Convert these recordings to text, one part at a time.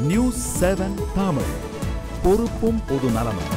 News 7 Tamil, பொறுப்பும் பொது நலமும்.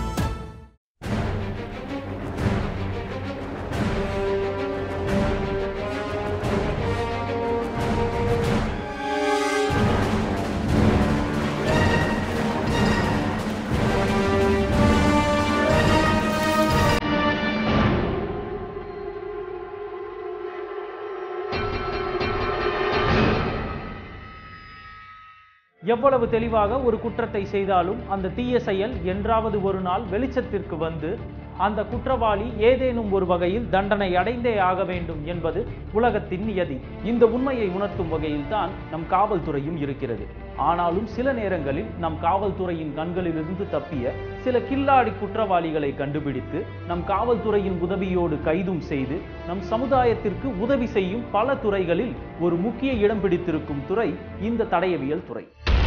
எவ்வளவு தெளிவாக ஒரு குற்றத்தை செய்தாலும் அந்த தீய செயல் என்றாவது ஒரு நாள் வெளிச்சத்திற்கு வந்து அந்த குற்றவாளி ஏதேனும் ஒரு வகையில் தண்டனை அடைந்தே ஆக வேண்டும் என்பது உலகத்தின் நியதி. இந்த உண்மையை உணர்த்தும் வகையில் தான் நம் காவல்துறையும் இருக்கிறது. ஆனாலும் சில நேரங்களில் நம் காவல்துறையின் கண்களிலிருந்து தப்பிய சில கில்லாடி குற்றவாளிகளை கண்டுபிடித்து நம் காவல்துறையின் உதவியோடு கைதும் செய்து நம் சமுதாயத்திற்கு உதவி செய்யும் பல துறைகளில் ஒரு முக்கிய இடம் பிடித்திருக்கும் துறை இந்த தடயவியல் துறை.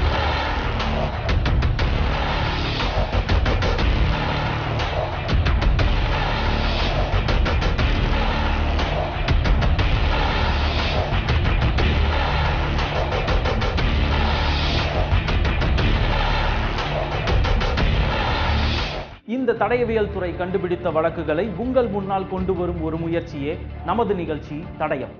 இந்த தடயவியல் துறை கண்டுபிடித்த வழக்குகளை உங்கள் முன்னால் கொண்டு வரும் ஒரு முயற்சியே நமது நிகழ்ச்சி தடயம்.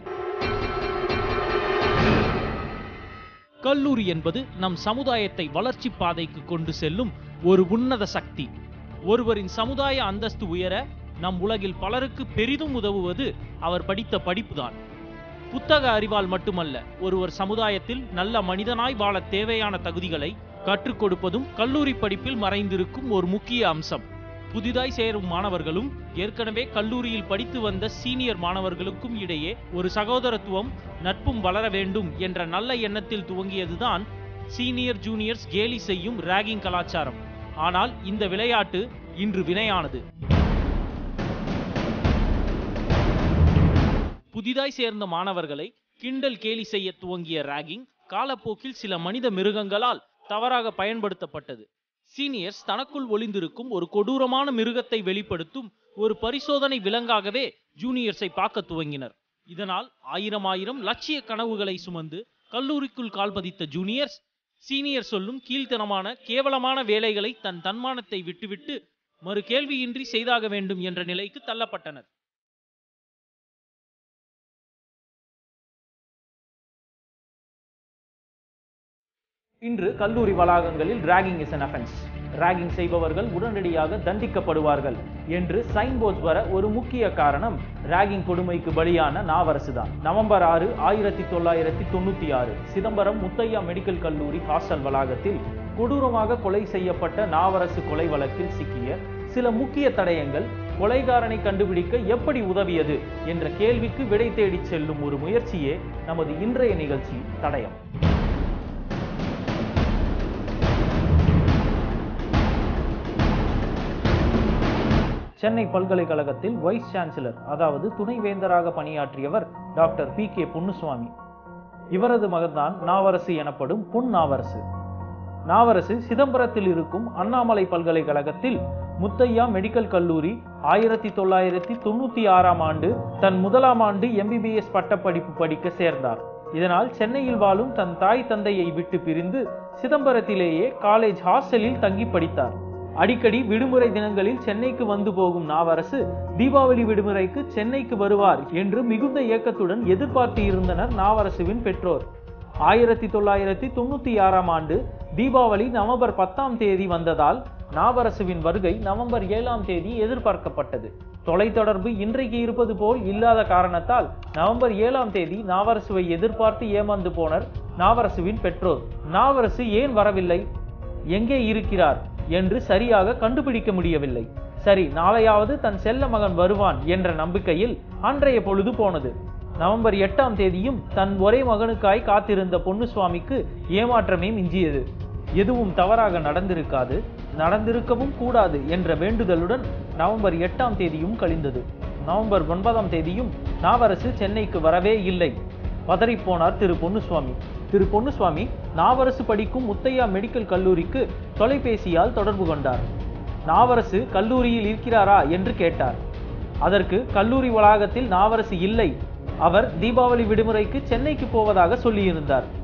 கல்லூரி என்பது நம் சமுதாயத்தை வளர்ச்சி பாதைக்கு கொண்டு செல்லும் ஒரு உன்னத சக்தி. ஒருவரின் சமுதாய அந்தஸ்து உயர நம் உலகில் பலருக்கு பெரிதும் உதவுவது அவர் படித்த படிப்புதான். புத்தக அறிவால் மட்டுமல்ல, ஒருவர் சமுதாயத்தில் நல்ல மனிதனாய் வாழ தேவையான தகுதிகளை கற்றுக் கொடுப்பதும் கல்லூரி படிப்பில் மறைந்திருக்கும் ஒரு முக்கிய அம்சம். புதிதாய் சேரும் மாணவர்களும் ஏற்கனவே கல்லூரியில் படித்து வந்த சீனியர் மாணவர்களுக்கும் இடையே ஒரு சகோதரத்துவம், நட்பும் வளர வேண்டும் என்ற நல்ல எண்ணத்தில் துவங்கியதுதான் சீனியர் ஜூனியர்ஸ் கேலி செய்யும் ராகிங் கலாச்சாரம். ஆனால் இந்த விளையாட்டு இன்று வினையானது. புதிதாய் சேர்ந்த மாணவர்களை கிண்டல் கேலி செய்ய துவங்கிய ராகிங் காலப்போக்கில் சில மனித மிருகங்களால் தவறாக பயன்படுத்தப்பட்டது. சீனியர்ஸ் தனக்குள் ஒளிந்திருக்கும் ஒரு கொடூரமான மிருகத்தை வெளிப்படுத்தும் ஒரு பரிசோதனை விலங்காகவே ஜூனியர்ஸை பார்க்க துவங்கினர். இதனால் ஆயிரம் லட்சிய கனவுகளை சுமந்து கல்லூரிக்குள் கால்பதித்த ஜூனியர்ஸ் சீனியர் சொல்லும் கீழ்த்தனமான கேவலமான வேலைகளை தன் தன்மானத்தை விட்டுவிட்டு மறு கேள்வியின்றி செய்தாக வேண்டும் என்ற நிலைக்கு தள்ளப்பட்டனர். இன்று கல்லூரி வளாகங்களில் ragging is an offence, ragging செய்பவர்கள் உடனடியாக தண்டிக்கப்படுவார்கள் என்று சைன் போர்ட்ஸ் வர ஒரு முக்கிய காரணம் ராகிங் கொடுமைக்கு பலியான நாவரசு தான். நவம்பர் 6, 1996 சிதம்பரம் முத்தையா மெடிக்கல் கல்லூரி ஹாஸ்டல் வளாகத்தில் கொடூரமாக கொலை செய்யப்பட்ட நாவரசு கொலை வழக்கில் சிக்கிய சில முக்கிய தடயங்கள் கொலைகாரனை கண்டுபிடிக்க எப்படி உதவியது என்ற கேள்விக்கு விடை தேடி செல்லும் ஒரு முயற்சியே நமது இன்றைய நிகழ்ச்சி தடயம். சென்னை பல்கலைக்கழகத்தில் வைஸ் சான்சலர், அதாவது துணைவேந்தராக பணியாற்றியவர் டாக்டர் PK பொன்னுசுவாமி. இவரது மகன்தான் நாவரசு எனப்படும் பொன் நாவரசு. நாவரசு சிதம்பரத்தில் இருக்கும் அண்ணாமலை பல்கலைக்கழகத்தில் முத்தையா மெடிக்கல் கல்லூரி 1996ஆம் ஆண்டு தன் முதலாம் ஆண்டு MBBS பட்டப்படிப்பு படிக்க சேர்ந்தார். இதனால் சென்னையில் வாழும் தன் தாய் தந்தையை விட்டு பிரிந்து சிதம்பரத்திலேயே காலேஜ் ஹாஸ்டலில் தங்கி படித்தார். அடிக்கடி விடுமுறை தினங்களில் சென்னைக்கு வந்து போகும் நாவரசு தீபாவளி விடுமுறைக்கு சென்னைக்கு வருவார் என்று மிகுந்த ஏக்கத்துடன் எதிர்பார்த்து இருந்தனர் நாவரசுவின் பெற்றோர். 1996ஆம் ஆண்டு தீபாவளி நவம்பர் 10ஆம் தேதி வந்ததால் நாவரசுவின் வருகை நவம்பர் 7ஆம் தேதி எதிர்பார்க்கப்பட்டது. தொலைத்தொடர்பு இன்றைக்கு இருப்பது போல் இல்லாத காரணத்தால் நவம்பர் 7ஆம் தேதி நாவரசுவை எதிர்பார்த்து ஏமாந்து போனர் நாவரசுவின் பெற்றோர். நாவரசு ஏன் வரவில்லை, எங்கே இருக்கிறார் என்று சரியாக கண்டுபிடிக்க முடியவில்லை. சரி, நாளையாவது தன் செல்ல மகன் வருவான் என்ற நம்பிக்கையில் அன்றைய பொழுது போனது. நவம்பர் 8ஆம் தேதியும் தன் ஒரே மகனுக்காய் காத்திருந்த பொன்னுசுவாமிக்கு ஏமாற்றமே மிஞ்சியது. எதுவும் தவறாக நடந்திருக்காது, நடந்திருக்கவும் கூடாது என்ற வேண்டுதலுடன் நவம்பர் 8ஆம் தேதியும் கழிந்தது. நவம்பர் 9ஆம் தேதியும் நாவரசு சென்னைக்கு வரவே இல்லை. பதறிப்போனார் திரு பொன்னுசுவாமி. திரு பொன்னுசுவாமி நாவரசு படிக்கும் முத்தையா மெடிக்கல் கல்லூரிக்கு தொலைபேசியால் தொடர்பு கொண்டார். நாவரசு கல்லூரியில் இருக்கிறாரா என்று கேட்டார். அதற்கு கல்லூரி வளாகத்தில் நாவரசு இல்லை, அவர் தீபாவளி விடுமுறைக்கு சென்னைக்கு போவதாக சொல்லியிருந்தார்.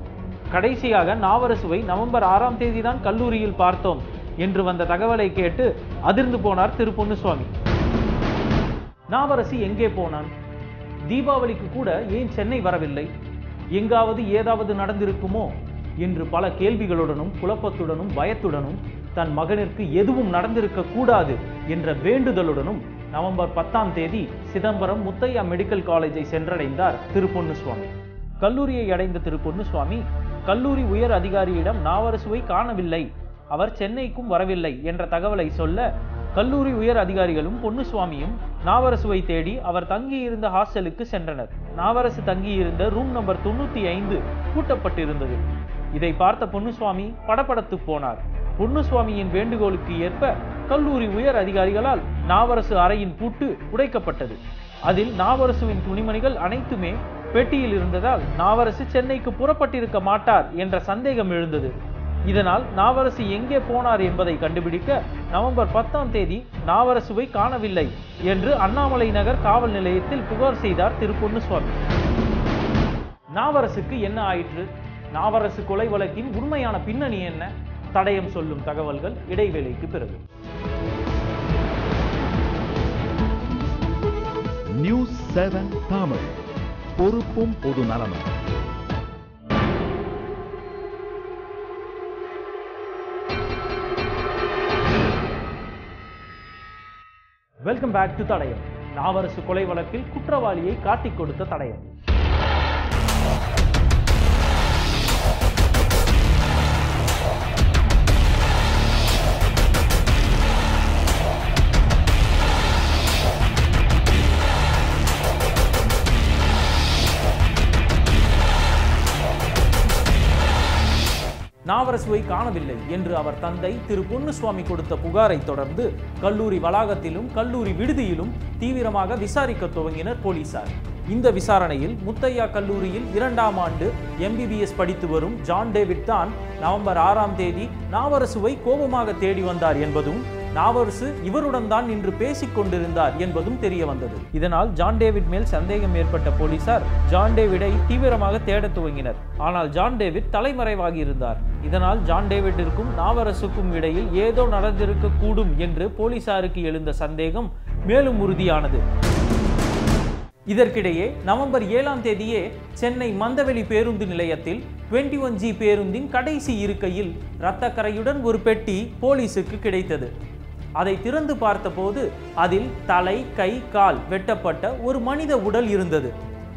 கடைசியாக நாவரசுவை நவம்பர் 6ஆம் தேதி தான் கல்லூரியில் பார்த்தோம் என்று வந்த தகவலை கேட்டு அதிர்ந்து போனார் திரு பொன்னுசுவாமி. நாவரசு எங்கே போனான்? தீபாவளிக்கு கூட ஏன் சென்னை வரவில்லை? எங்காவது ஏதாவது நடந்திருக்குமோ என்று பல கேள்விகளுடனும் குழப்பத்துடனும் பயத்துடனும் தன் மகனிற்கு எதுவும் நடந்திருக்க கூடாது என்ற வேண்டுதலுடனும் நவம்பர் 10ஆம் தேதி சிதம்பரம் முத்தையா மெடிக்கல் காலேஜை சென்றடைந்தார் திரு பொன்னுசுவாமி. கல்லூரியை அடைந்த திரு பொன்னுசுவாமி கல்லூரி உயர் அதிகாரியிடம் நாவரசுவை காணவில்லை, அவர் சென்னைக்கும் வரவில்லை என்ற தகவலை சொல்ல கல்லூரி உயர் அதிகாரிகளும் பொன்னுசுவாமியும் நாவரசுவை தேடி அவர் தங்கியிருந்த ஹாஸ்டலுக்கு சென்றனர். நாவரசு தங்கியிருந்த ரூம் நம்பர் 95 பூட்டப்பட்டிருந்தது. இதை பார்த்த பொன்னுசுவாமி படபடத்து போனார். பொன்னுசுவாமியின் வேண்டுகோளுக்கு ஏற்ப கல்லூரி உயர் அதிகாரிகளால் நாவரசு அறையின் பூட்டு உடைக்கப்பட்டது. அதில் நாவரசுவின் துணிமணிகள் அனைத்துமே பெட்டியில் இருந்ததால் நாவரசு சென்னைக்கு புறப்பட்டிருக்க மாட்டார் என்ற சந்தேகம் எழுந்தது. இதனால் நாவரசு எங்கே போனார் என்பதை கண்டுபிடிக்க நவம்பர் 10ஆம் தேதி நாவரசுவை காணவில்லை என்று அண்ணாமலை நகர் காவல் நிலையத்தில் புகார் செய்தார் திரு பொன்னுசுவாமி. நாவரசுக்கு என்ன ஆயிற்று? நாவரசு கொலை வழக்கின் உண்மையான பின்னணி என்ன? தடயம் சொல்லும் தகவல்கள் இடைவேளைக்கு பிறகு. நியூஸ் 7 தமிழ், பொறுப்பும் பொது நலமும். Welcome back to Thadayam. Navarasu கொலை வழக்கில் குற்றவாளியை காட்டிக் கொடுத்த தடயம். நாவரசுவை காணவில்லை என்று அவர் தந்தை திரு பொன்னுசுவாமி கொடுத்த புகாரை தொடர்ந்து கல்லூரி வளாகத்திலும் கல்லூரி விடுதியிலும் தீவிரமாக விசாரிக்க துவங்கினர் போலீசார். இந்த விசாரணையில் முத்தையா கல்லூரியில் 2ஆம் ஆண்டு MBBS படித்து வரும் ஜான் டேவிட் தான் நவம்பர் 6ஆம் தேதி நாவரசுவை கோபமாக தேடி வந்தார் என்பதும் நாவரசு இவருடன் தான் நின்று பேசிக் கொண்டிருந்தார் என்பதும் தெரிய வந்தது. இதனால் ஜான் டேவிட் மேல் சந்தேகம் ஏற்பட்ட போலீசார் ஜான் டேவிடை தீவிரமாக தேட துவங்கினர். ஆனால் ஜான் டேவிட் தலைமறைவாகி இருந்தார். இதனால் ஜான் டேவிட்டிற்கும் நாவரசுக்கும் இடையில் ஏதோ நடந்திருக்க கூடும் என்று போலீசாருக்கு எழுந்த சந்தேகம் மேலும் உறுதியானது. இதற்கிடையே நவம்பர் 7ஆம் தேதியே சென்னை மந்தவெளி பேருந்து நிலையத்தில் 21G பேருந்தின் கடைசி இருக்கையில் இரத்தக்கரையுடன் ஒரு பெட்டி போலீசுக்கு கிடைத்தது. அதை திறந்து பார்த்தபோது அதில் தலை, கை, கால் வெட்டப்பட்ட ஒரு மனித உடல் இருந்தது.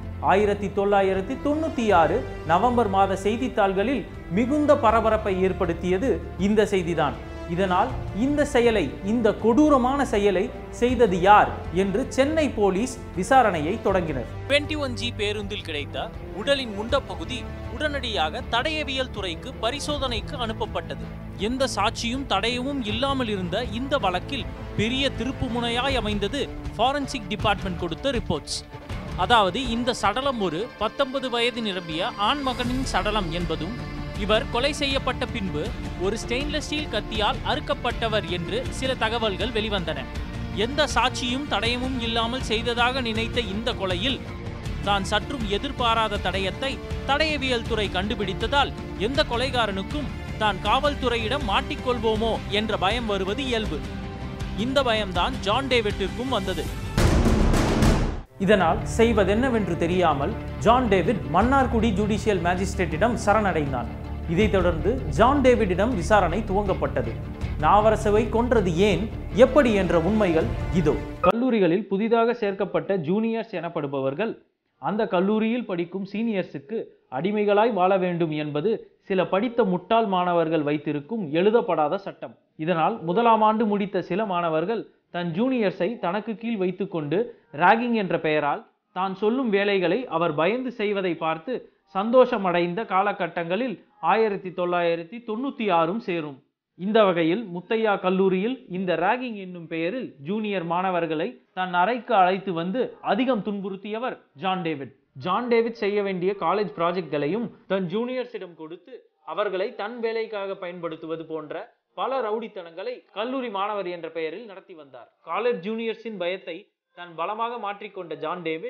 1996 நவம்பர் மாத செய்தித்தாள்களில் மிகுந்த பரபரப்பை ஏற்படுத்தியது இந்த செய்திதான். இதனால் இந்த கொடூரமான செயலை செய்தது யார் என்று சென்னை போலீஸ் விசாரணையை தொடங்கினர். 21G பேருந்தில் கிடைத்த உடலின் முண்டப்பகுதி உடனடியாக தடயவியல் துறைக்கு பரிசோதனைக்கு அனுப்பப்பட்டது. எந்த சாட்சியும் தடயமும் இல்லாமல் இருந்த இந்த வழக்கில் பெரிய திருப்பு முனையாய் அமைந்தது ஃபாரன்சிக் டிபார்ட்மெண்ட் கொடுத்த ரிப்போர்ட்ஸ். அதாவது இந்த சடலம் ஒரு 19 வயது நிரம்பிய ஆண் மகனின் சடலம் என்பதும் இவர் கொலை செய்யப்பட்ட பின்பு ஒரு ஸ்டெயின்லெஸ் ஸ்டீல் கத்தியால் அறுக்கப்பட்டவர் என்று சில தகவல்கள் வெளிவந்தன. எந்த சாட்சியும் தடயமும் இல்லாமல் செய்ததாக நினைத்த இந்த கொலையில் தான் சற்றும் எதிர்பாராத தடயத்தை தடயவியல் துறை கண்டுபிடித்ததால் எந்த கொலைகாரனுக்கும் தான் காவல்துறையிடம் மாட்டிக்கொள்வோமோ என்ற பயம் வருவது இயல்பு. இந்த பயம்தான் ஜான் டேவிட்டிற்கும் வந்தது. இதனால் செய்வதென்னவென்று தெரியாமல் ஜான் டேவிட் மன்னார்குடி ஜுடிஷியல் மேஜிஸ்ட்ரேட்டிடம் சரணடைந்தான். இதைத் தொடர்ந்து ஜான் டேவிடிடம் விசாரணை துவங்கப்பட்டது. நாவரசுவை கொன்றது ஏன், எப்படி என்ற உண்மைகள் இதோ. கல்லூரிகளில் புதிதாக சேர்க்கப்பட்ட ஜூனியர்ஸ் எனப்படுபவர்கள் அந்த கல்லூரியில் படிக்கும் சீனியர்ஸுக்கு அடிமைகளாய் வாழ வேண்டும் என்பது சில படித்த முட்டாள் மாணவர்கள் வைத்திருக்கும் எழுதப்படாத சட்டம். இதனால் 1ஆம் ஆண்டு முடித்த சில மாணவர்கள் தன் ஜூனியர்ஸை தனக்கு கீழ் வைத்துக்கொண்டு ராகிங் என்ற பெயரால் தான் சொல்லும் வேலைகளை அவர் பயந்து செய்வதை பார்த்து சந்தோஷமடைந்த காலகட்டங்களில் 1996 சேரும். இந்த வகையில் முத்தையா கல்லூரியில் இந்த ராகிங் என்னும் பெயரில் ஜூனியர் மாணவர்களை தன் அறைக்கு அழைத்து வந்து அதிகம் துன்புறுத்தியவர் ஜான் டேவிட். ஜான் டேவிட் செய்ய வேண்டிய காலேஜ் ப்ராஜெக்ட்களையும் தன் ஜூனியர்ஸிடம் கொடுத்து அவர்களை தன் வேலைக்காக பயன்படுத்துவது போன்ற பல ரவுடித்தனங்களை கல்லூரி மாணவர் என்ற பெயரில் நடத்தி வந்தார். காலேஜ் ஜூனியர்ஸின் பயத்தை தன் பலமாக மாற்றிக்கொண்ட ஜான் டேவிட்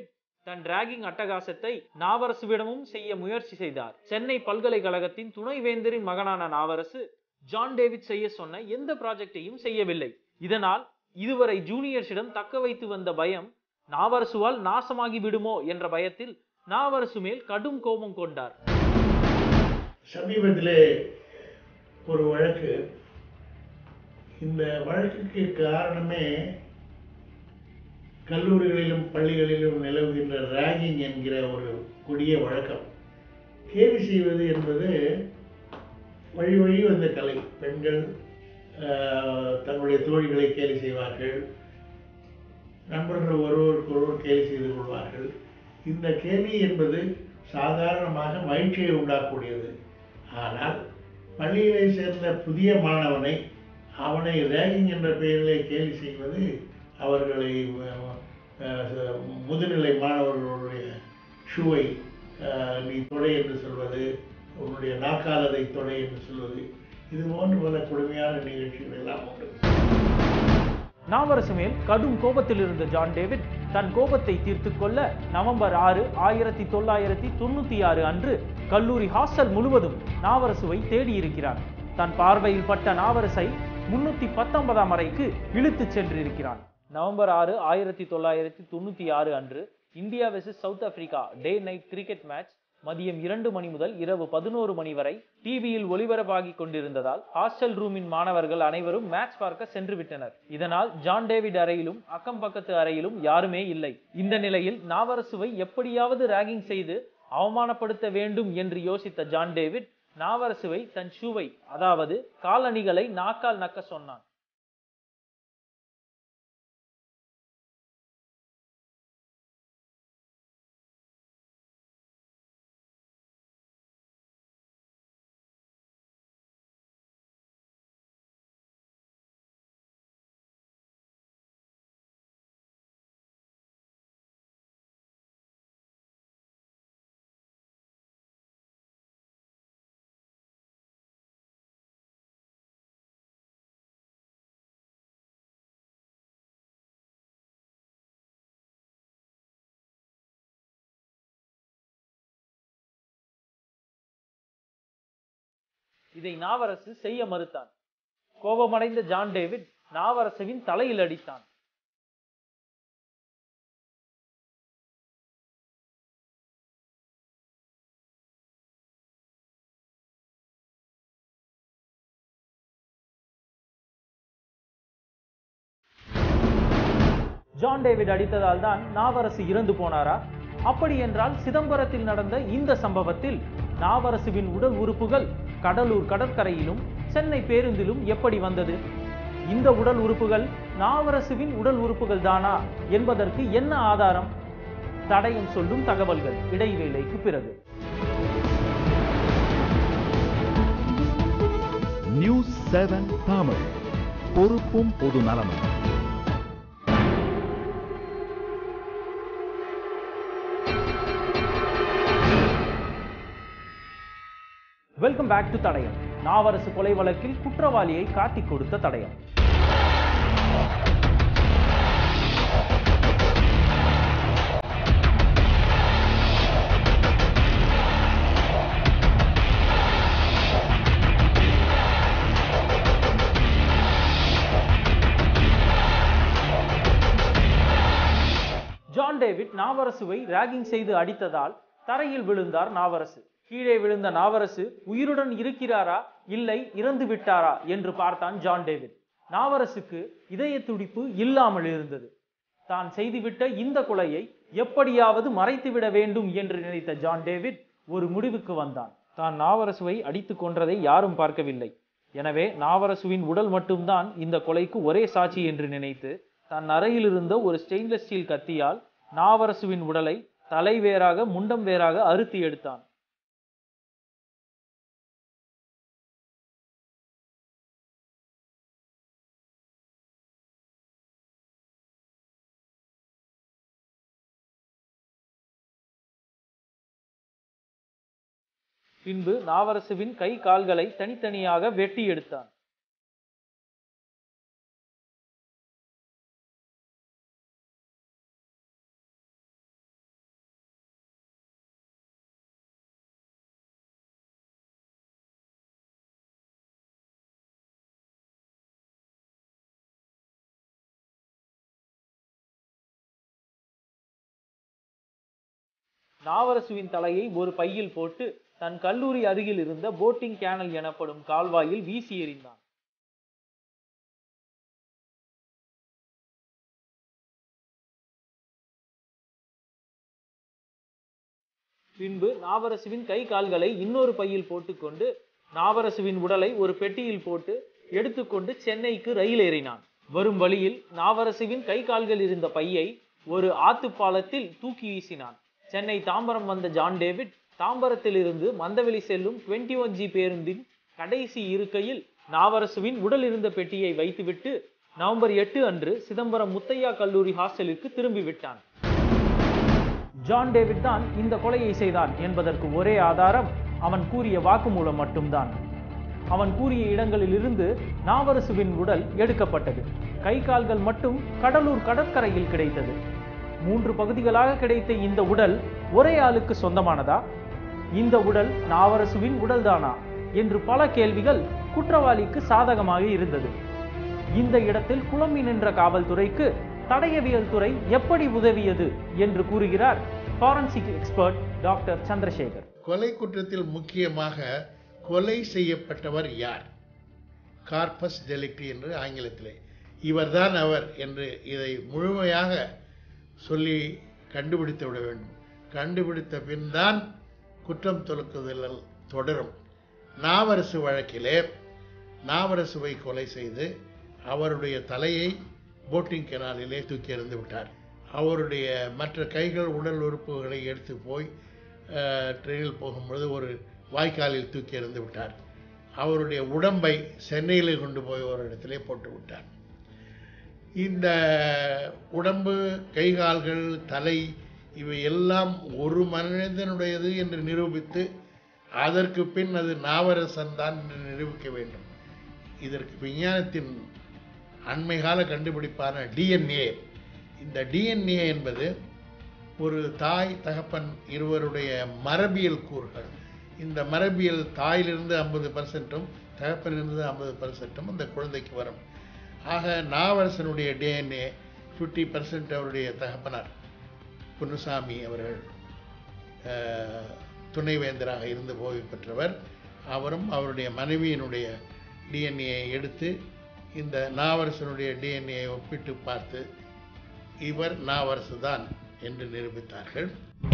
தன் டிராகிங் அட்டகாசத்தை நாவரசுவிடமும் செய்ய முயற்சி செய்தார். சென்னை பல்கலைக்கழகத்தின் துணைவேந்தரின் மகனான நாவரசு ஜான் டேவிட் செய்ய சொன்ன எந்த ப்ராஜெக்டையும் செய்யவில்லை. இதனால் இதுவரை ஜூனியர்ஸிடம் தக்க வைத்து வந்த பயம் நாவரசுவால் நாசமாகி விடுமோ என்ற பயத்தில் நாவரசு மேல் கடும் கோபம் கொண்டார். சமீபத்திலே ஒரு வழக்கு, இந்த வழக்குக்கு காரணமே கல்லூரிகளிலும் பள்ளிகளிலும் நிலவுகின்ற ராகிங் என்கிற ஒரு கொடிய வழக்கம். கேலி செய்வது என்பது வழி வழி வந்த கலை. பெண்கள் தங்களுடைய தோழிகளை கேலி செய்வார்கள், நண்பர்கள் ஒருவருக்கொருவர் கேலி செய்து கொள்வார்கள். இந்த கேலி என்பது சாதாரணமாக மகிழ்ச்சியை உண்டாக்கக்கூடியது. ஆனால் பள்ளியிலே சேர்ந்த புதிய மாணவனை அவனை ரேகிங் என்ற பெயரிலே கேலி செய்வது அவர்களை முதுநிலை மாணவர்களுடைய ஷூவை நீ தொடை என்று சொல்வது, உன்னுடைய நாக்காலதை தொடை என்று சொல்வது, இது போன்ற பல கொடுமையான நிகழ்ச்சிகள் எல்லாம் உண்டு. நாவரசு மேல் கடும் கோபத்தில் இருந்த ஜான் டேவிட் தன் கோபத்தை தீர்த்து கொள்ள நவம்பர் 6, 1996 அன்று கல்லூரி ஹாஸ்டல் முழுவதும் நாவரசுவை தேடியிருக்கிறார். தன் பார்வையில் பட்ட நாவரசை 319ஆம் அறைக்கு இழுத்துச் சென்றிருக்கிறான். நவம்பர் 6, 1996 அன்று India versus South Africa day night cricket match மதியம் 2 மணி முதல் இரவு 11 மணி வரை டிவியில் ஒளிபரப்பாகி கொண்டிருந்ததால் ஹாஸ்டல் ரூமின் மாணவர்கள் அனைவரும் மேட்ச் பார்க்க சென்று விட்டனர். இதனால் ஜான் டேவிட் அறையிலும் அக்கம் பக்கத்து அறையிலும் யாருமே இல்லை. இந்த நிலையில் நாவரசுவை எப்படியாவது ராகிங் செய்து அவமானப்படுத்த வேண்டும் என்று யோசித்த ஜான் டேவிட் நாவரசுவை தன் ஷூவை, அதாவது காலணிகளை நாக்கால் நக்க சொன்னான். இதை நாவரசு செய்ய மறுத்தான். கோபமடைந்த ஜான் டேவிட் நாவரசுவின் தலையில் அடித்தான். ஜான் டேவிட் அடித்ததால் தான் நாவரசு இறந்து போனாரா? அப்படி என்றால் சிதம்பரத்தில் நடந்த இந்த சம்பவத்தில் நாவரசுவின் உடல் உறுப்புகள் கடலூர் கடற்கரையிலும் சென்னை பேருந்திலும் எப்படி வந்தது? இந்த உடல் உறுப்புகள் நாவரசுவின் உடல் உறுப்புகள் தானா என்பதற்கு என்ன ஆதாரம்? தடயம் சொல்லும் தகவல்கள் இடைவேளைக்கு பிறகு. நியூஸ் 7 தமிழ், பொறுப்பும் பொது நலமும். Welcome back to Thadayam. Navarasu கொலை வழக்கில் குற்றவாளியை காட்டிக் கொடுத்த தடயம். ஜான் டேவிட் நாவரசுவை ராகிங் செய்து அடித்ததால் தரையில் விழுந்தார் நாவரசு. கீழே விழுந்த நாவரசு உயிருடன் இருக்கிறாரா இல்லை இறந்து விட்டாரா என்று பார்த்தான் ஜான் டேவிட். நாவரசுக்கு இதய துடிப்பு இல்லாமல் இருந்தது. தான் செய்துவிட்ட இந்த கொலையை எப்படியாவது மறைத்துவிட வேண்டும் என்று நினைத்த ஜான் டேவிட் ஒரு முடிவுக்கு வந்தான். தான் நாவரசுவை அடித்து கொன்றதை யாரும் பார்க்கவில்லை. எனவே நாவரசுவின் உடல் மட்டும்தான் இந்த கொலைக்கு ஒரே சாட்சி என்று நினைத்து தன் அறையில் இருந்த ஒரு ஸ்டெயின்லெஸ் ஸ்டீல் கத்தியால் நாவரசுவின் உடலை தலை வேறாக முண்டம் வேறாக அறுத்து எடுத்தான். பின்பு நாவரசுவின் கை கால்களை தனித்தனியாக வெட்டி எடுத்தான். நாவரசுவின் தலையை ஒரு பையில் போட்டு தன் கல்லூரி அருகில் இருந்த போட்டிங் கேனல் எனப்படும் கால்வாயில் வீசி எறிந்தான். பின்பு நாவரசுவின் கை கால்களை இன்னொரு பையில் போட்டுக்கொண்டு நாவரசுவின் உடலை ஒரு பெட்டியில் போட்டு எடுத்துக்கொண்டு சென்னைக்கு ரயில் ஏறினான். வரும் வழியில் நாவரசுவின் கை கால்கள் இருந்த பையை ஒரு ஆத்துப்பாலத்தில் தூக்கி வீசினான். சென்னை தாம்பரம் வந்த ஜான் டேவிட் தாம்பரத்தில் இருந்து மந்தவெளி செல்லும் 21G பேருந்தின் கடைசி இருக்கையில் நாவரசுவின் உடல் இருந்த பெட்டியை வைத்துவிட்டு நவம்பர் 8 அன்று சிதம்பரம் முத்தையா கல்லூரி ஹாஸ்டலுக்கு திரும்பிவிட்டான். ஜான் டேவிட் தான் இந்த கொலையை செய்தான் என்பதற்கு ஒரே ஆதாரம் அவன் கூறிய வாக்குமூலம் மட்டும்தான். அவன் கூறிய இடங்களில் இருந்து நாவரசுவின் உடல் எடுக்கப்பட்டது. கை கால்கள் மட்டும் கடலூர் கடற்கரையில் கிடைத்தது. 3 பகுதிகளாக கிடைத்த இந்த உடல் ஒரே ஆளுக்கு சொந்தமானதா? இந்த உடல் நாவரசுவின் உடல்தானா என்று பல கேள்விகள் குற்றவாளிக்கு சாதகமாக இருந்தது. இந்த இடத்தில் குழம்பி நின்ற காவல்துறைக்கு தடயவியல் துறை எப்படி உதவியது என்று கூறுகிறார் ஃபாரன்சிக் எக்ஸ்பர்ட் டாக்டர் சந்திரசேகர். கொலை குற்றத்தில் முக்கியமாக கொலை செய்யப்பட்டவர் யார், கார்பஸ் டெலிக்டி என்று ஆங்கிலத்திலே, இவர்தான் அவர் என்று இதை முழுமையாக சொல்லி கண்டுபிடித்து விட வேண்டும். கண்டுபிடித்த பின் தான் குற்றம் தொடுக்குதல் தொடரும். நாவரசு வழக்கிலே நாவரசுவை கொலை செய்து அவருடைய தலையை போட்டிங் கெனாலிலே தூக்கி எறிந்து விட்டார். அவருடைய மற்ற கைகள் உடல் உறுப்புகளை எடுத்து போய் ட்ரெயினில் போகும்பொழுது ஒரு வாய்க்காலில் தூக்கி எறிந்து விட்டார். அவருடைய உடம்பை சென்னையில் கொண்டு போய் ஒரு இடத்திலே போட்டு விட்டார். இந்த உடம்பு, கைகால்கள், தலை இவை எல்லாம் ஒரு மனிதனுடையது என்று நிரூபித்து அதற்கு பின் அது நாவரசன் தான் என்று நிரூபிக்க வேண்டும். இதற்கு விஞ்ஞானத்தின் அண்மைகால கண்டுபிடிப்பான டிஎன்ஏ, இந்த டிஎன்ஏ என்பது ஒரு தாய் தகப்பன் இருவருடைய மரபியல் கூறுகள். இந்த மரபியல் தாயிலிருந்து 50%, தகப்பனிலிருந்து 50% அந்த குழந்தைக்கு வரும். ஆக நாவரசனுடைய டிஎன்ஏ 50% அவருடைய தகப்பனார் பொன்னுசாமி அவர்கள் துணைவேந்தராக இருந்து ஓய்வு பெற்றவர். அவரும் அவருடைய மனைவியினுடைய டிஎன்ஏயை எடுத்து இந்த நாவரசனுடைய டிஎன்ஏயை ஒப்பிட்டு பார்த்து இவர் நாவரசு தான் என்று நிரூபித்தார்கள்.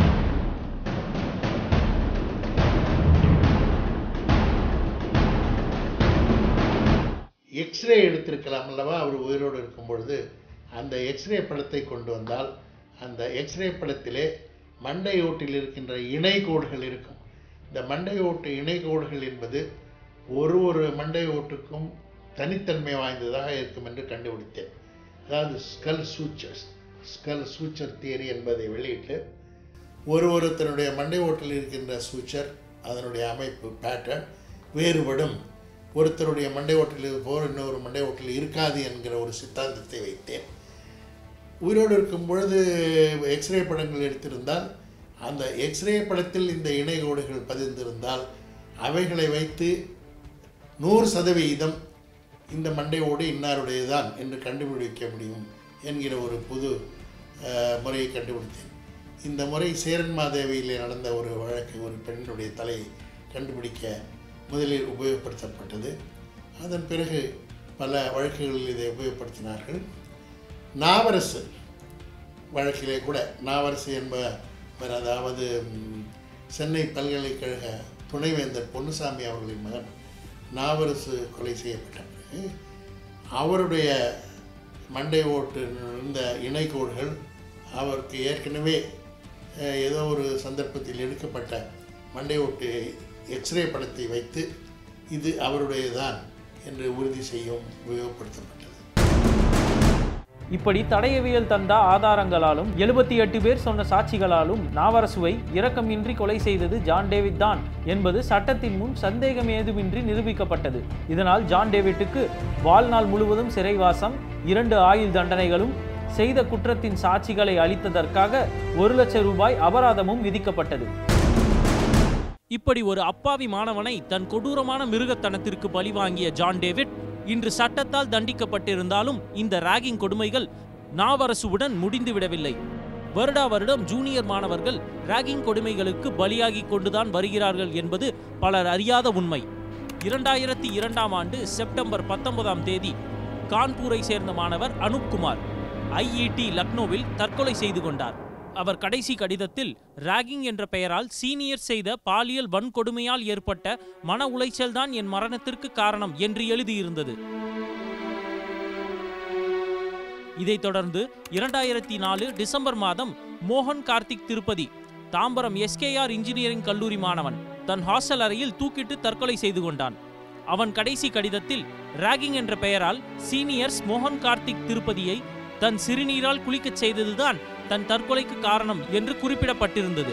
எக்ஸ்ரே எடுத்திருக்கலாம் அல்லவா அவர் உயிரோடு இருக்கும் பொழுது. அந்த எக்ஸ்ரே படத்தை கொண்டு வந்தால் அந்த எக்ஸ்ரே படத்திலே மண்டையோட்டில் இருக்கின்ற இணைகோடுகள் இருக்கும். இந்த மண்டையோட்டு இணைகோடுகள் என்பது ஒரு மண்டையோட்டுக்கும் தனித்தன்மை வாய்ந்ததாக இருக்கும் என்று கண்டுபிடித்தேன். அதாவது ஸ்கல் சூச்சர் தியரி என்பதை வெளியிட்டு ஒருத்தனுடைய மண்டை ஓட்டில் இருக்கின்ற சூச்சர், அதனுடைய அமைப்பு, பேட்டர்ன் வேறுபடும். ஒருத்தருடைய மண்டை ஓட்டில் போல் இன்னொரு மண்டை ஓட்டில் இருக்காது என்கிற ஒரு சித்தாந்தத்தை வைத்தேன். உயிரோடு இருக்கும் பொழுது எக்ஸ்ரே படங்கள் எடுத்திருந்தால் அந்த எக்ஸ்ரே படத்தில் இந்த இணைகோடுகள் பதிந்திருந்தால் அவைகளை வைத்து 100% இந்த மண்டை ஓடு இன்னாருடையதான் என்று கண்டுபிடிக்க முடியும் என்கிற ஒரு புது முறையை கண்டுபிடித்தேன். இந்த முறை சேரன்மாதேவியிலே நடந்த ஒரு வழக்கு, ஒரு பெண்ணுடைய தலையை கண்டுபிடிக்க முதலில் உபயோகப்படுத்தப்பட்டது. அதன் பிறகு பல வழக்குகளில் இதை உபயோகப்படுத்தினார்கள். நாவரசு வழக்கிலே கூட நாவரசு என்பவர், அதாவது சென்னை பல்கலைக்கழக துணைவேந்தர் பொன்னுசாமி அவர்களின் மகன் நாவரசு கொலை செய்யப்பட்ட பிறகு அவருடைய மண்டை ஓட்டு இருந்த இணைகோடுகள் அவருக்கு ஏற்கனவே ஏதோ ஒரு சந்தர்ப்பத்தில் எடுக்கப்பட்ட மண்டை ஓட்டு எக்ஸ்ரே படத்தை வைத்து இது அவருடையதான் என்று உறுதி செய்யும் உபயோகப்படுத்தப்பட்டது. இப்படி தடயவியல் தந்த ஆதாரங்களாலும் 78 பேர் சொன்ன சாட்சிகளாலும் நாவரசுவை இரக்கமின்றி கொலை செய்தது ஜான் டேவிட் தான் என்பது சட்டத்தின் முன் சந்தேகம் ஏதுமின்றி நிரூபிக்கப்பட்டது. இதனால் ஜான் டேவிட்டுக்கு வாழ்நாள் முழுவதும் சிறைவாசம், 2 ஆயுள் தண்டனைகளும், செய்த குற்றத்தின் சாட்சிகளை அளித்ததற்காக 1 லட்சம் ரூபாய் அபராதமும் விதிக்கப்பட்டது. இப்படி ஒரு அப்பாவி மாணவனை தன் கொடூரமான மிருகத்தனத்திற்கு பழிவாங்கிய ஜான் டேவிட் இன்று சட்டத்தால் தண்டிக்கப்பட்டிருந்தாலும் இந்த ராகிங் கொடுமைகள் நாவரசுவுடன் முடிந்துவிடவில்லை. வருடா வருடம் ஜூனியர் மாணவர்கள் ராகிங் கொடுமைகளுக்கு பலியாகி கொண்டுதான் வருகிறார்கள் என்பது பலர் அறியாத உண்மை. 2002ஆம் ஆண்டு செப்டம்பர் 19ஆம் தேதி கான்பூரை சேர்ந்த மாணவர் அனூப் குமார் IET லக்னோவில் தற்கொலை செய்து கொண்டார். அவர் கடைசி கடிதத்தில் ராகிங் என்ற பெயரால் சீனியர் செய்த பாலியல் வன்கொடுமையால் ஏற்பட்ட மன உளைச்சல்தான் என் மரணத்திற்கு காரணம் என்று எழுதியிருந்தது. இதைத் தொடர்ந்து 2004 டிசம்பர் மாதம் மோகன் கார்த்திக் திருப்பதி தாம்பரம் SKR இன்ஜினியரிங் கல்லூரி மாணவன் தன் ஹாஸ்டல் அறையில் தூக்கிட்டு தற்கொலை செய்து கொண்டான். அவன் கடைசி கடிதத்தில் ராகிங் என்ற பெயரால் சீனியர்ஸ் மோகன் கார்த்திக் திருப்பதியை தன் சிறுநீரால் குளிக்கச் செய்ததுதான் தன் தற்கொலைக்கு காரணம் என்று குறிப்பிடப்பட்டிருந்தது.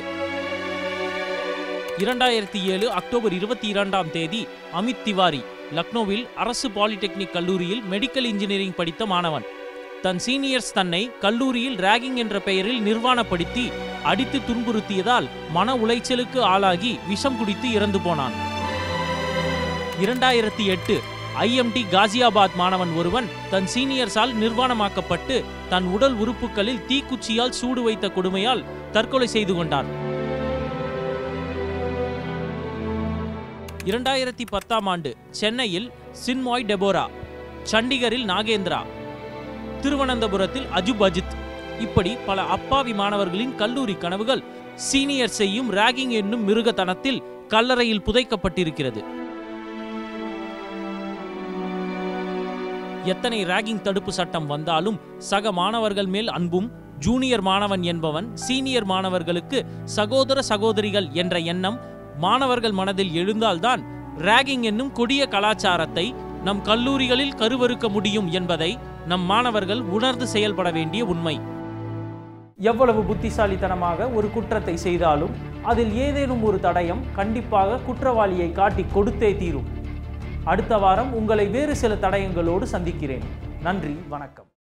2007 அக்டோபர் 22ஆம் தேதி அமித் திவாரி லக்னோவில் அரசு பாலிடெக்னிக் கல்லூரியில் மெடிக்கல் இன்ஜினியரிங் படித்த மாணவன் தன் சீனியர்ஸ் தன்னை கல்லூரியில் ராகிங் என்ற பெயரில் நிர்வாணப்படுத்தி அடித்து துன்புறுத்தியதால் மன உளைச்சலுக்கு ஆளாகி விஷம் குடித்து இறந்து போனான். 2008 IMT காசியாபாத் மாணவன் ஒருவன் தன் சீனியர்ஸால் நிர்வாணமாக்கப்பட்டு தன் உடல் உறுப்புகளில் தீக்குச்சியால் சூடு வைத்த கொடுமையால் தற்கொலை செய்து கொண்டான். 2010ஆம் ஆண்டு சென்னையில் சின்மாய் டெபோரா, சண்டிகரில் நாகேந்திரா, திருவனந்தபுரத்தில் அஜித் இப்படி பல அப்பாவி மாணவர்களின் கல்லூரி கனவுகள் சீனியர் செய்யும் ராகிங் என்னும் மிருகத்தனத்தில் கல்லறையில் புதைக்கப்பட்டிருக்கிறது. எத்தனை ராகிங் தடுப்பு சட்டம் வந்தாலும் சக மாணவர்கள் மேல் அன்பும், ஜூனியர் மாணவன் என்பவன் சீனியர் மாணவர்களுக்கு சகோதர சகோதரிகள் என்ற எண்ணம் மாணவர்கள் மனதில் எழுந்தால்தான் ராகிங் என்னும் கொடிய கலாச்சாரத்தை நம் கல்லூரிகளில் கருவறுக்க முடியும் என்பதை நம் மாணவர்கள் உணர்ந்து செயல்பட வேண்டிய உண்மை. எவ்வளவு புத்திசாலித்தனமாக ஒரு குற்றத்தை செய்தாலும் அதில் ஏதேனும் ஒரு தடயம் கண்டிப்பாக குற்றவாளியை காட்டி கொடுத்தே தீரும். அடுத்த வாரம் உங்களை வேறு சில தடயங்களோடு சந்திக்கிறேன். நன்றி, வணக்கம்.